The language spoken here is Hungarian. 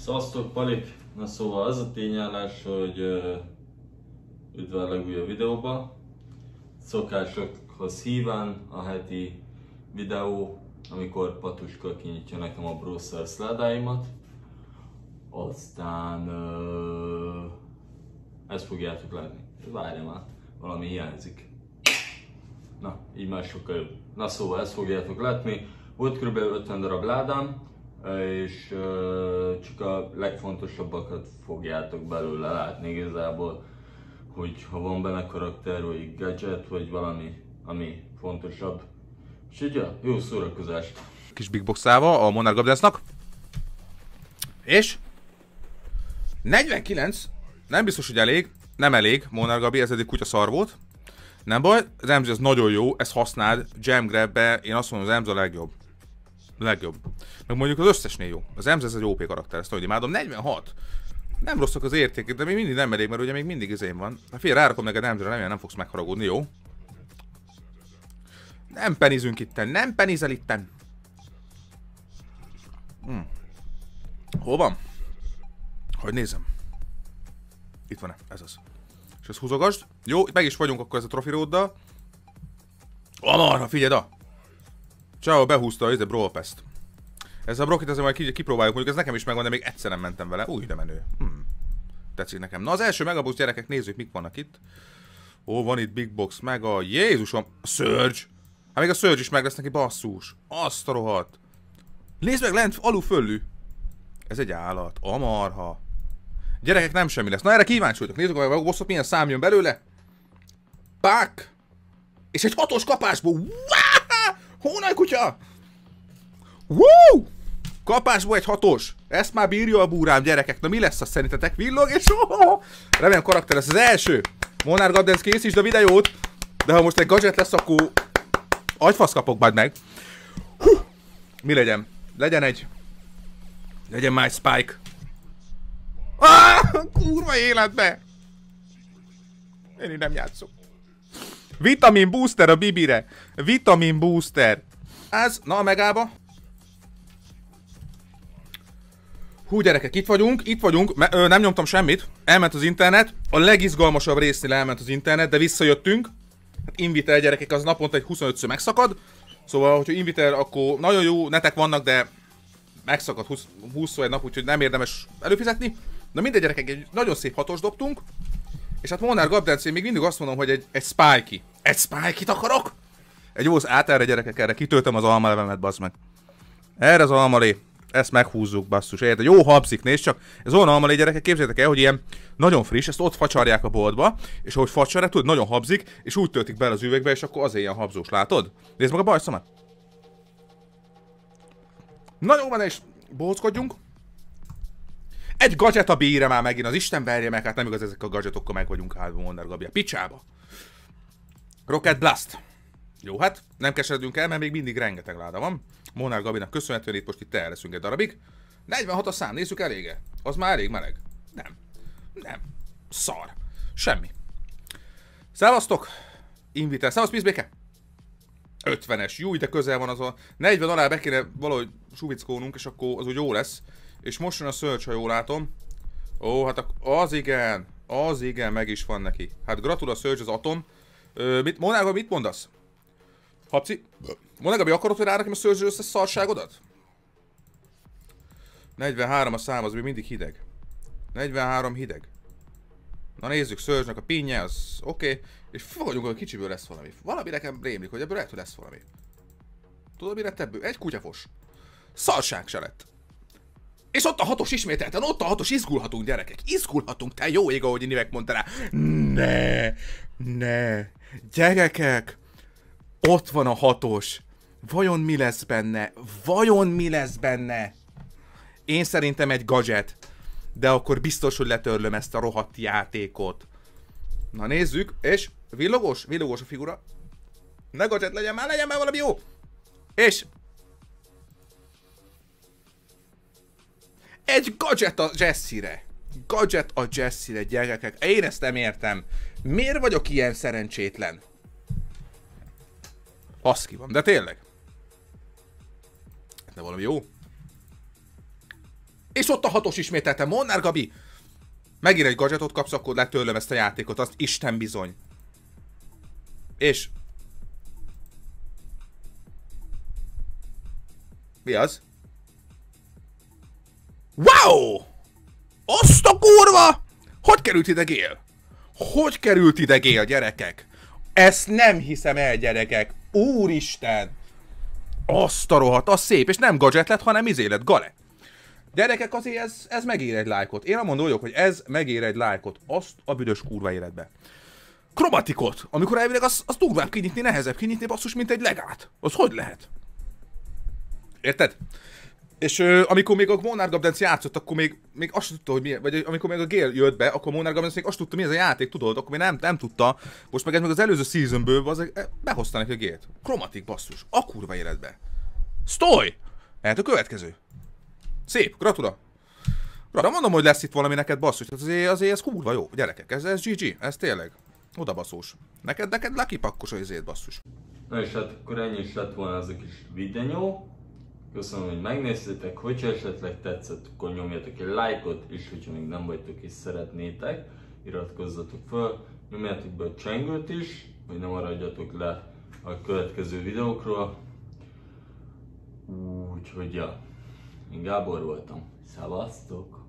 Szasztok, Palik! Na szóval az a tényállás, hogy üdv a legújabb videóba. Szokásokhoz híven a heti videó, amikor Patuska kinyitja nekem a Brawl Stars ládáimat. Aztán ezt fogjátok látni. Várjam már, valami hiányzik. Na, így már sokkal jobb. Na szóval ezt fogjátok látni. Volt kb. 50 darab ládám, és csak a legfontosabbakat fogjátok belőle látni igazából, hogy ha van benne karakter, vagy gadget, vagy valami, ami fontosabb. Úgyhogy ja, jó szórakozást! Kis big boxával a Monarch Gabdensnak. És 49, nem biztos, hogy elég, nem elég, Monarch Gabi, ez egy kutya szar volt. Nem baj, az MZ az nagyon jó, ezt használd, Jam Grabbe, én azt mondom, az MZ a legjobb. Legjobb. Meg mondjuk az összesnél jó. Az MZ ez egy OP karakter, ezt nagyon imádom. 46. Nem rosszak az értékek, de még mindig nem elég, mert ugye még mindig izém van. Hát figyelj, rárakom neked MZ-re, remélem nem fogsz megharagudni, jó? Nem penizünk itten, nem penizel itten. Hol van? Hogy nézem. Itt van-e? Ez az. És ezt húzogasd. Jó, itt meg is vagyunk akkor ez a Trophy Roaddal. Amarha, figyeld a! Ciao, behúzta a Brawl Pass-t. Ez a Brokit azért majd kipróbáljuk, mondjuk ez nekem is megvan, de még egyszer nem mentem vele. Új, de menő. Tetszik nekem. Na az első Megabox, gyerekek, nézzük mik vannak itt. Ó, van itt Big Box, meg a Jézusom, a Surge. Hát még a Surge is meg lesz neki, basszus. Azt a rohadt. Nézd meg lent, alul föllű. Ez egy állat. Amarha. Gyerekek, nem semmi lesz. Na erre kíváncsi vagyok. Nézzük meg a Megaboxot, milyen szám jön belőle. Pák. És egy 6-os kapásból. Hónajkutya! Woo! Kapásból egy 6-os. Ezt már bírja a búrám, gyerekek. Na mi lesz az szerintetek? Villog és remélem karakter lesz az első. Monarch Gabdens, készítsd a videót. De ha most egy gadget lesz, akkor agyfasz kapok majd meg. Mi legyen? Legyen My Spike. Kurva életbe! Én így nem játszok. Vitamin booster a Bibire. Vitamin booster. Ez, na a megába. Hú gyerekek, itt vagyunk. Nem nyomtam semmit. Elment az internet. A legizgalmasabb résznél elment az internet, de visszajöttünk. Hát Invitel gyerekek, az naponta egy 25-ször megszakad. Szóval, hogyha Invitel, akkor nagyon jó netek vannak, de megszakad 20-szor egy nap, úgyhogy nem érdemes előfizetni. Na mindegy gyerekek, egy nagyon szép 6-os dobtunk. És hát Monarch Gabdens, én még mindig azt mondom, hogy egy Spikey. Egy Spikey-t akarok? Egy jó, át erre gyerekek, erre kitöltöm az almalevemet, bazd meg. Erre az almalé, ezt meghúzzuk, basszus. Érted? Jó habzik, nézd csak. Ez olyan almalé, gyerekek, képzeljétek el, hogy ilyen nagyon friss, ezt ott facsarják a boltba, és ahogy facsarják, tudod, nagyon habzik, és úgy töltik bele az üvegbe, és akkor azért ilyen habzós, látod? Nézd meg a bajszomat. Na jó van, és bóckodjunk. Egy gadget a bíre már megint, az Isten verje meg, hát nem igaz, ezek a gadgetokkal meg vagyunk állva Monarch Gabi. Picsába. Rocket Blast. Jó, hát nem keseredünk el, mert még mindig rengeteg láda van. Monarch Gabinak köszönhetően itt leszünk egy darabig. 46 a szám, nézzük, elége? Az már elég meleg? Nem. Szar. Semmi. Szevasztok. Invitel. Szevasz, Pizbéke. 50-es. Jó, de közel van az a 40 alá be kéne valahogy suvickónunk, és akkor az úgy jó lesz. És most jön a Surge, ha jól látom. Ó, hát az igen, meg is van neki. Hát gratul a Surge, az Atom. Monarch, mit mondasz? Habci? Monarch Gabi, akarod, hogy rárakom a Surge összes szarságodat? 43 a szám, az még mindig hideg. 43 hideg. Na nézzük, Surge-nek a pinnye, az oké. És fogadjunk, hogy kicsiből lesz valami. Valami nekem rémlik, hogy ebből lehet, hogy lesz valami. Tudod, mi lett ebből? Egy kutyafos. Szarság se lett. És ott a 6-os ismételten, ott a 6-os, izgulhatunk gyerekek, izgulhatunk, te jó ég, ahogy Nivek mondta rá. Ne, gyerekek, ott van a 6-os, vajon mi lesz benne? Én szerintem egy gadget, de akkor biztos, hogy letörlöm ezt a rohadt játékot. Na nézzük, és villogós a figura. Ne gadget, legyen már valami jó. És egy gadget a Jessie-re. Gyerekek. Én ezt nem értem. Miért vagyok ilyen szerencsétlen? Haszki van, de tényleg. De valami jó. És is ott a 6-os ismételtem, Molnár Gabi! Megint egy gadgetot kapsz, akkor letörlöm ezt a játékot, azt Isten bizony. És... Mi az? Wow! Azt a kurva! Hogy került ide Gél? Hogy került ide Gél, gyerekek? Ezt nem hiszem el, gyerekek. Úristen! Azt a rohadt, az szép, és nem gadget lett, hanem izé lett, gale. Gyerekek, azért ez megér egy lájkot. Én amondó vagyok, hogy ez megér egy lájkot. Azt a büdös kurva életbe. Kromatikot, amikor elvileg az durvább kinyitni, nehezebb kinyitni, basszus, mint egy legát. Az hogy lehet? Érted? És amikor még a Molnár Gabdenc játszott, akkor még azt tudta, hogy milyen, vagy amikor még a Gél jött be, akkor Molnár Gabdenc még azt tudta, mi ez a játék, tudod, akkor még nem tudta. Most meg ez meg az előző seasonből behozta neki a Gélt. Kromatik, basszus, a kurva életbe. Sztoj! Lehet a következő. Szép, gratula. Mondom, hogy lesz itt valami neked, basszus, azért ez kurva jó, gyerekek, ez GG, ez tényleg. Oda basszós. Neked lucky pakkos a izét, basszus. Na és hát akkor ennyi is lett volna ez a kis videó. Köszönöm, hogy megnéztétek, hogyha esetleg tetszett, akkor nyomjatok egy lájkot, és hogyha még nem vagytok és szeretnétek, iratkozzatok fel, nyomjátok be a csengőt is, hogy ne maradjatok le a következő videókról. Úgyhogy ja, én Gábor voltam. Szevasztok!